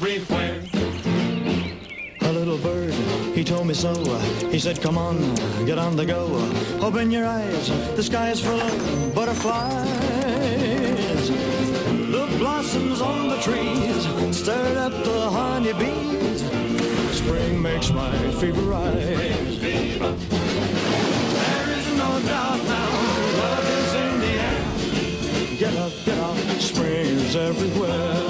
everywhere. A little bird, he told me so. He said, come on, get on the go. Open your eyes, the sky is full of butterflies. The blossoms on the trees stirred up the honeybees. Spring makes my fever rise. There is no doubt now, love is in the air. Get up, spring is everywhere.